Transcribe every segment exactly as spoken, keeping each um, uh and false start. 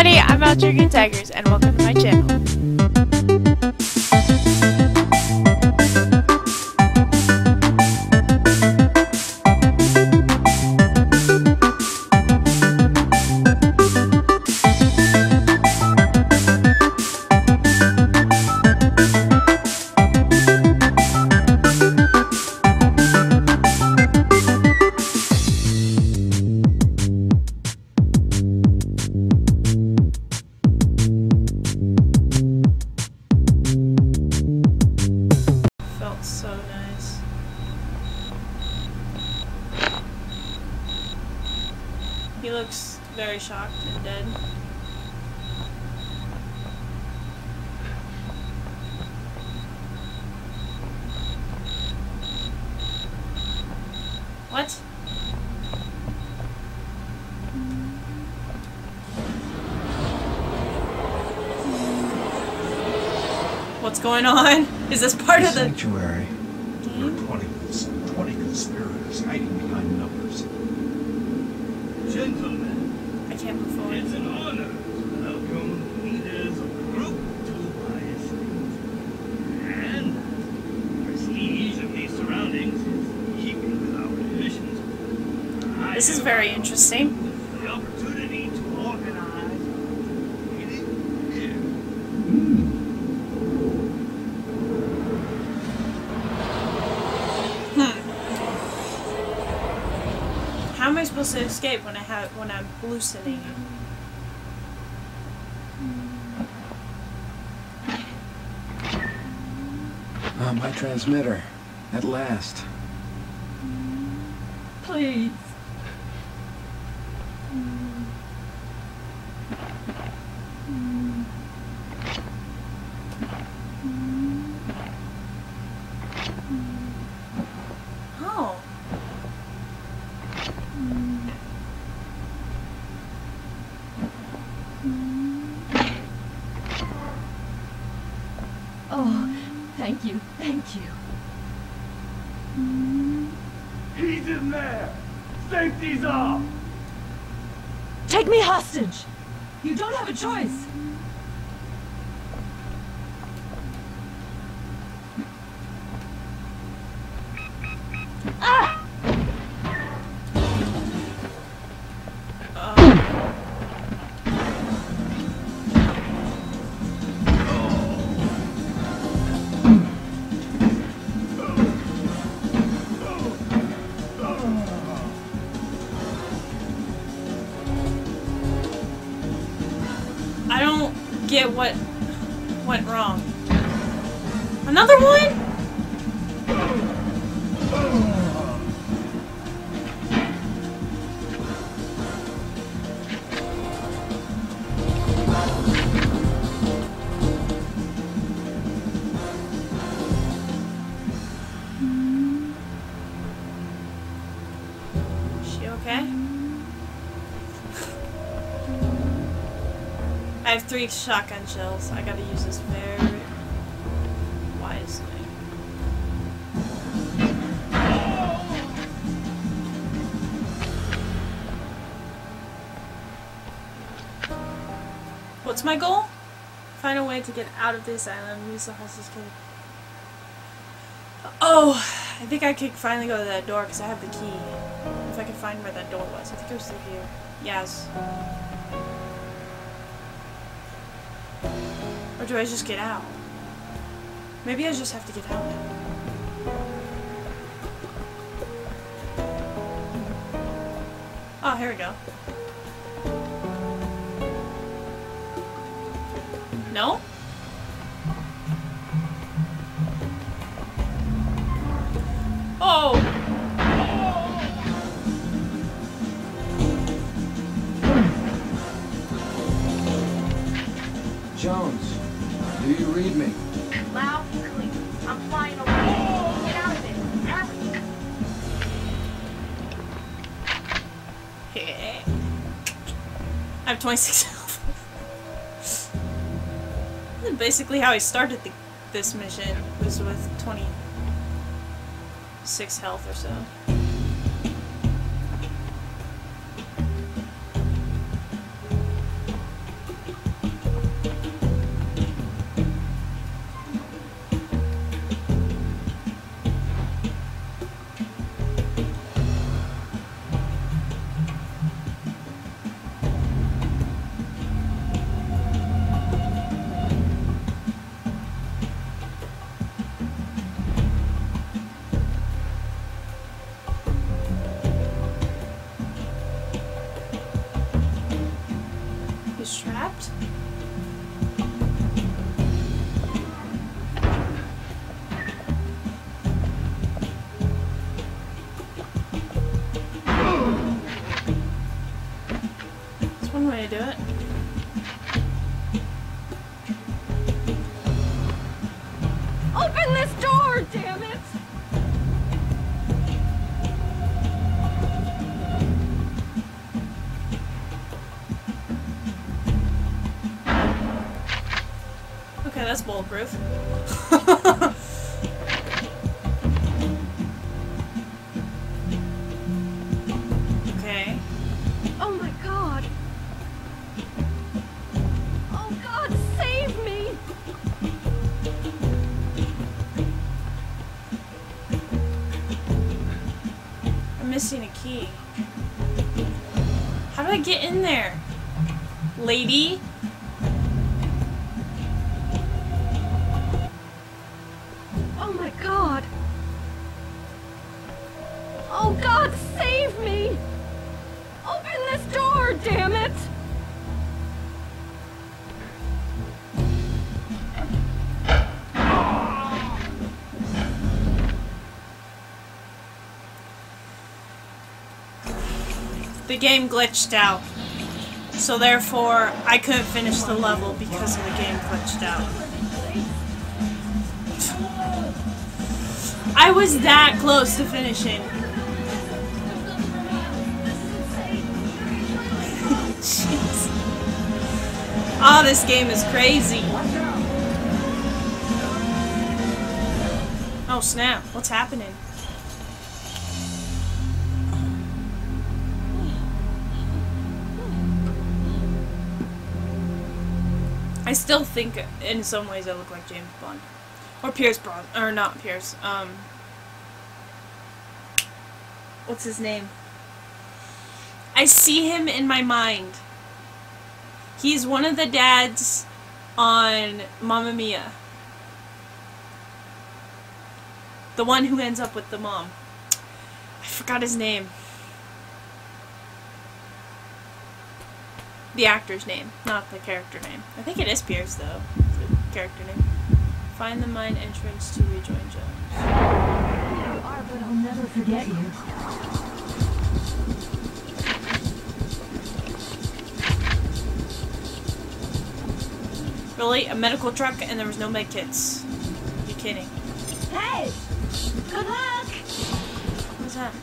everybody, I'm Outrigger Tigers, and welcome to my channel. So nice. He looks very shocked and dead. What? What's going on? Is this part the of the sanctuary? There are twenty, twenty conspirators hiding behind numbers. Gentlemen, I can't move forward. it's an honor to welcome leaders of the group to my estate. And prestige of these surroundings is keeping with our traditions. I This is have very interesting. the opportunity to organize a meeting here. How am I supposed to escape when I have when I'm hallucinating? Ah, my transmitter. At last. Please. Oh. Oh, thank you, thank you. He's in there! Safety's off! Take me hostage! You don't have a choice! Ah! I don't get what went wrong. Another one? Is she okay? I have three shotgun shells. I gotta use this very wisely. What's my goal? Find a way to get out of this island. Use the hostage key. Oh, I think I could finally go to that door because I have the key. If I can find where that door was. I think it was through here. Yes. Or do I just get out? Maybe I just have to get out now. Oh, here we go. No? Oh! Jones, do you read me? Loud and clear. I'm flying away. Get out of there. Hurry. I have twenty-six health. This is basically how I started the, this mission, was with twenty-six health or so. It's trapped? That's one way to do it. Open this door, damn it! Okay, that's bulletproof. Okay. Oh my god! Oh god, save me! I'm missing a key. How do I get in there? Lady? Oh my god! Oh god, save me! Open this door, damn it! The game glitched out. So therefore, I couldn't finish the level because of the game glitched out. I was that close to finishing. Jeez. Oh, this game is crazy. Oh snap, what's happening? I still think in some ways I look like James Bond. Or Pierce Bron- or not Pierce, um... what's his name? I see him in my mind. He's one of the dads on Mamma Mia. The one who ends up with the mom. I forgot his name. The actor's name, not the character name. I think it is Pierce, though. The character name. Find the mine entrance to rejoin Jones. You are, but I'll never forget you. Really? A medical truck and there was no med kits. You kidding? Hey! Good luck! What's that?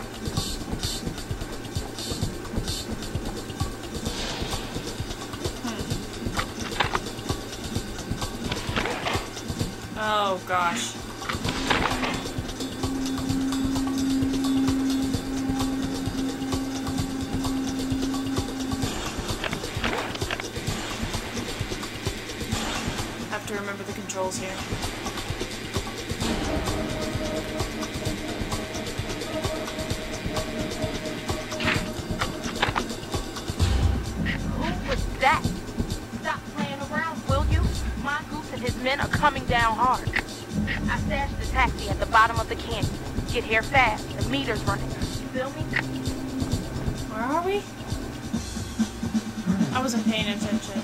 Oh gosh. Have to remember the controls here. Who was that? Stop playing around, will you? My goose and his men are coming down hard. I stashed the taxi at the bottom of the canyon. Get here fast. The meter's running. You feel me? Where are we? I wasn't paying attention.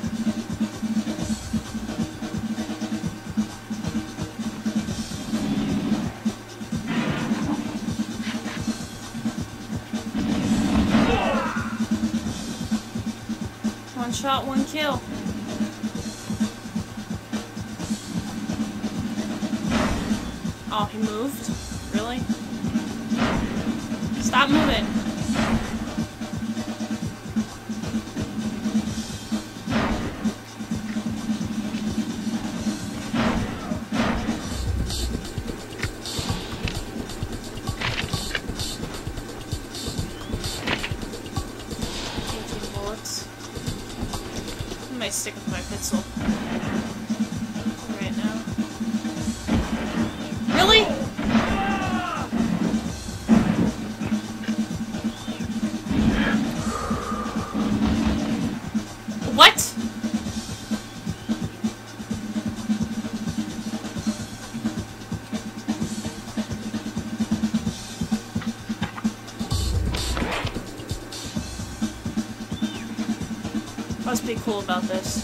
One shot, one kill. Oh, he moved? Really? Stop moving. eighteen bullets. I might stick with my pistol. Right now. Really? What? Must be cool about this.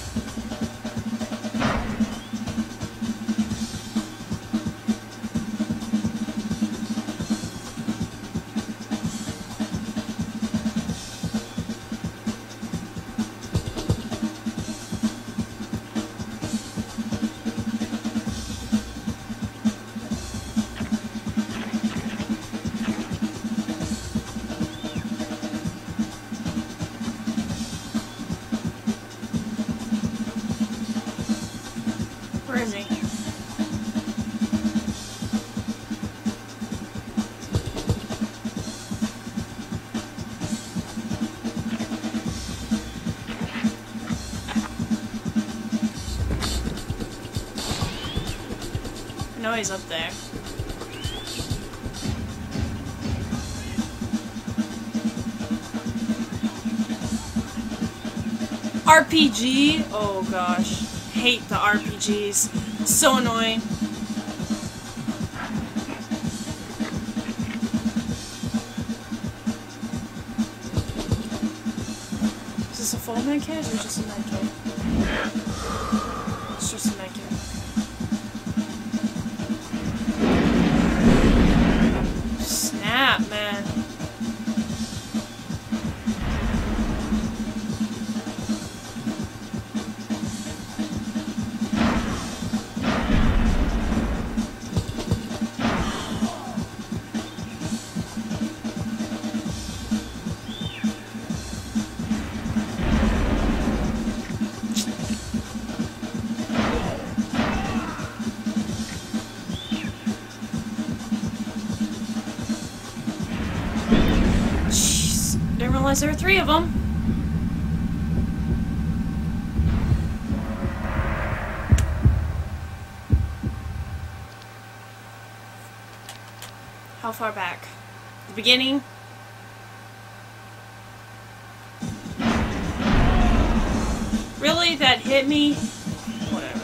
Where is he? I know he's up there. R P G? Oh gosh. Hate the R P Gs. So annoying. Is this a full med kit or just a med kit? It's just a med kit. Snap, man. Didn't realize there were three of them. How far back? The beginning? Really? That hit me? Whatever.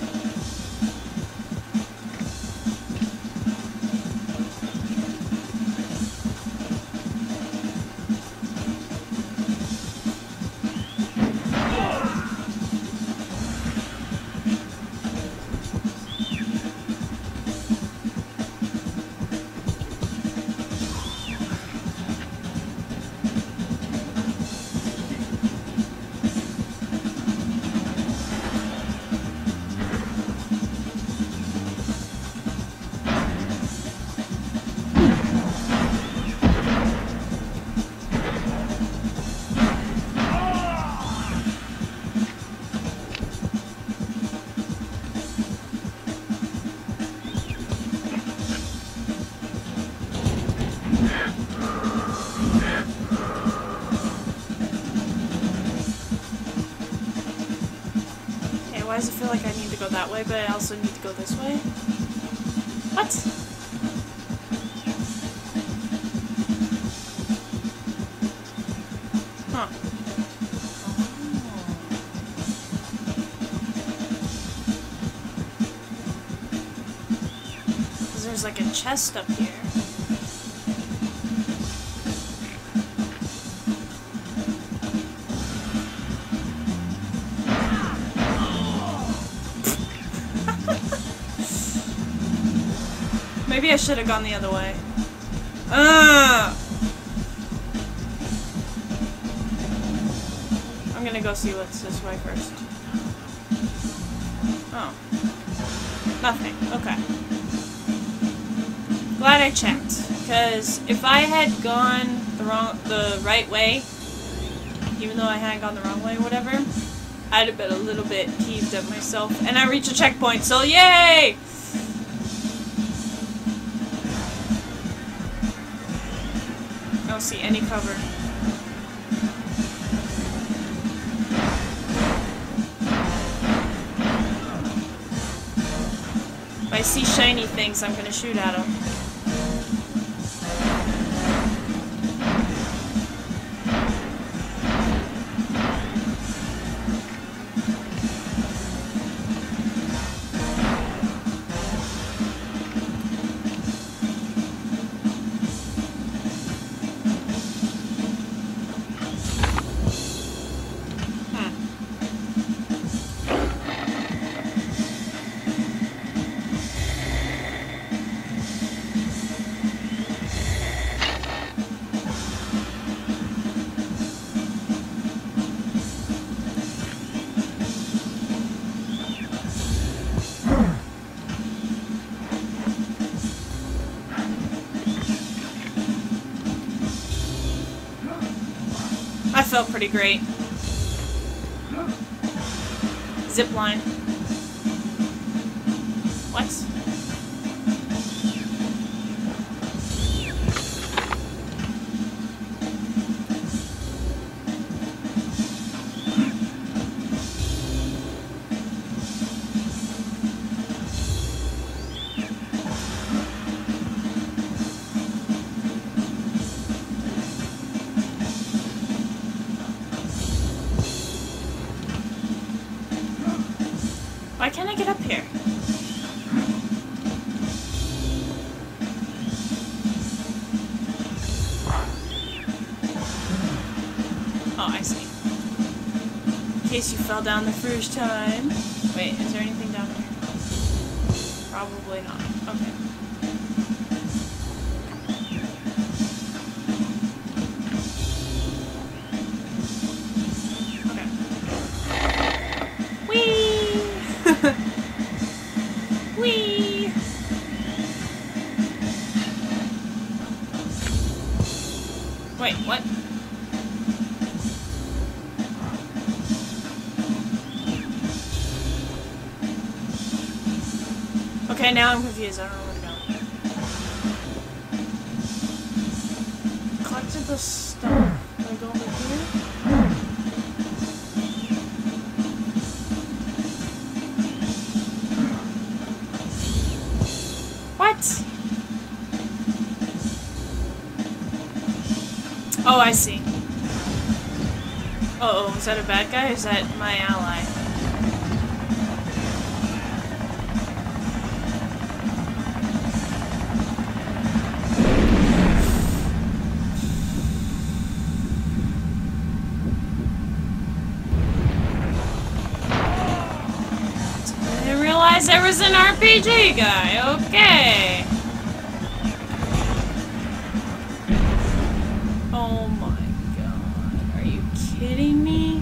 Why does it feel like I need to go that way, but I also need to go this way? What? Huh. Because there's like a chest up here. Maybe I should have gone the other way. Ugh! I'm gonna go see what's this way first. Oh. Nothing. Okay. Glad I checked. Because if I had gone the wrong, the right way, even though I hadn't gone the wrong way or whatever, I'd have been a little bit teased at myself. And I reached a checkpoint, so yay! I don't see any cover. If I see shiny things, I'm gonna shoot at them. I felt pretty great. Zip line. What? Why can't I get up here? Oh, I see. In case you fell down the first time. Wait, is there anything down here? Probably not. Okay. Okay. Whee! Whee! Wait, what? Okay, now I'm confused. I don't know where to go. Collected the stuff. Do I go over here? What? Oh, I see. Uh oh, is that a bad guy or is that my ally? I didn't realize there was an R P G guy. Okay. Oh my god. Are you kidding me?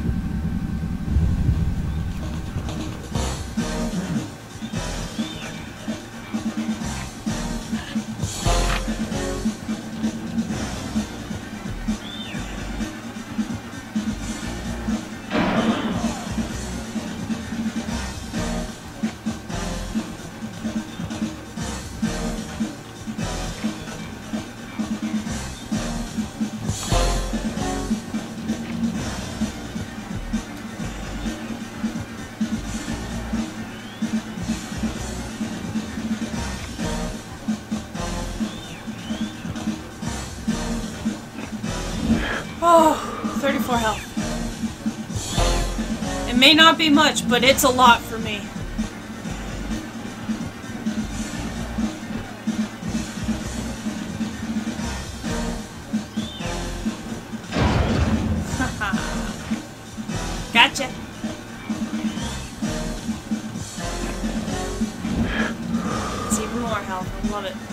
Oh, thirty-four health. It may not be much, but it's a lot for me. Gotcha. It's even more health. I love it.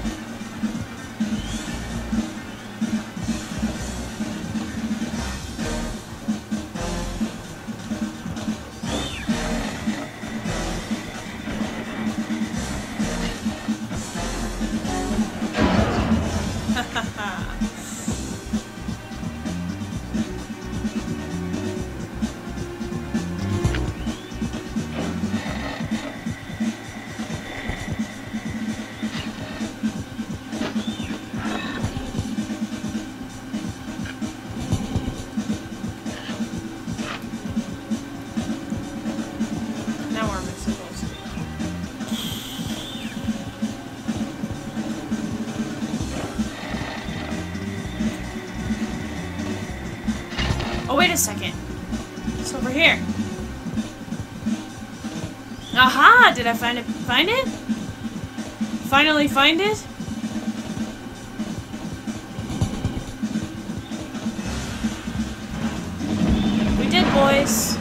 Now where am I supposed to go? Oh, wait a second. It's over here. Aha! Did I find it? Find it? Finally find it? We did, boys.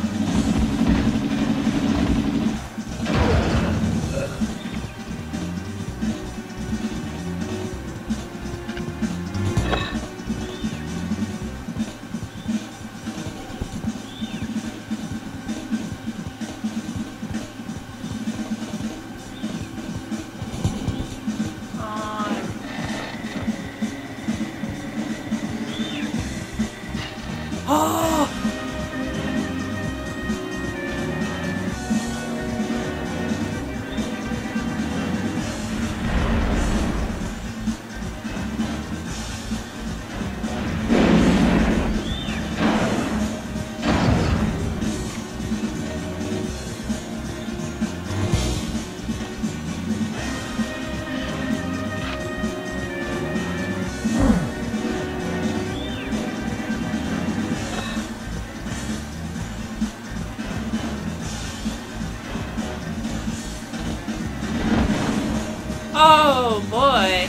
Oh! Oh boy.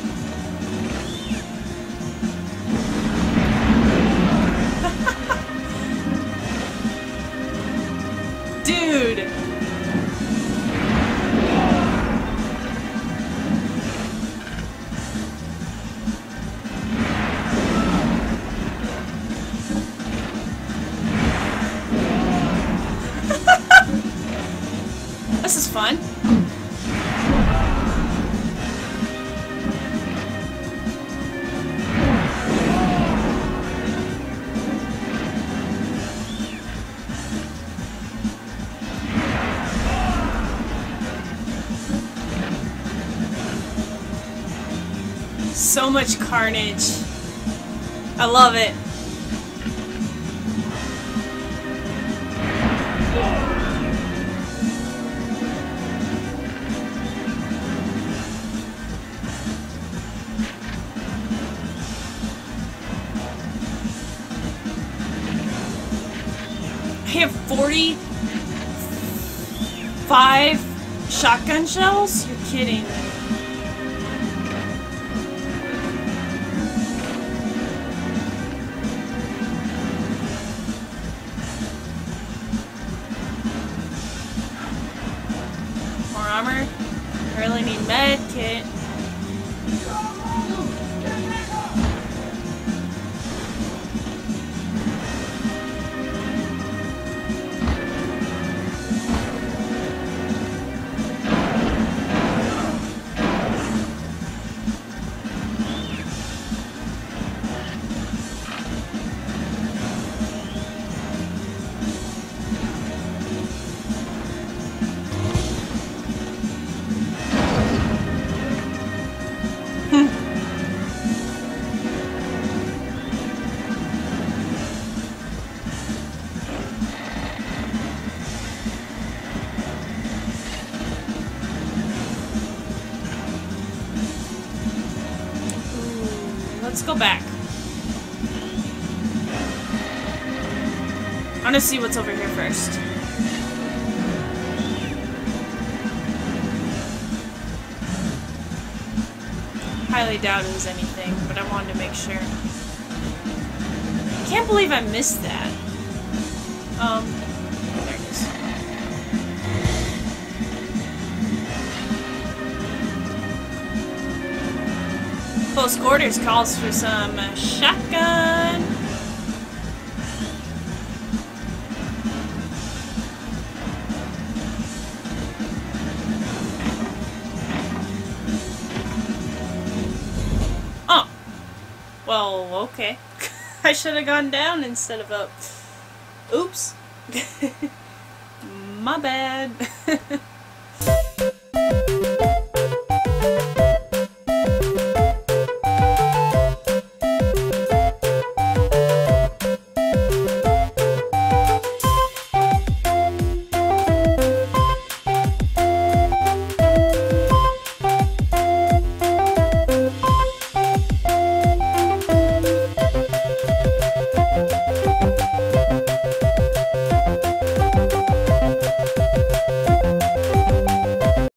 Dude. This is fun. So much carnage. I love it. I have forty-five shotgun shells? You're kidding me. Armor. I really need med kit. Let's go back. I want to see what's over here first. Highly doubt it was anything, but I wanted to make sure. I can't believe I missed that. Um, there it is. Close quarters calls for some uh, shotgun. Oh. Well, okay. I should have gone down instead of up. Oops. My bad.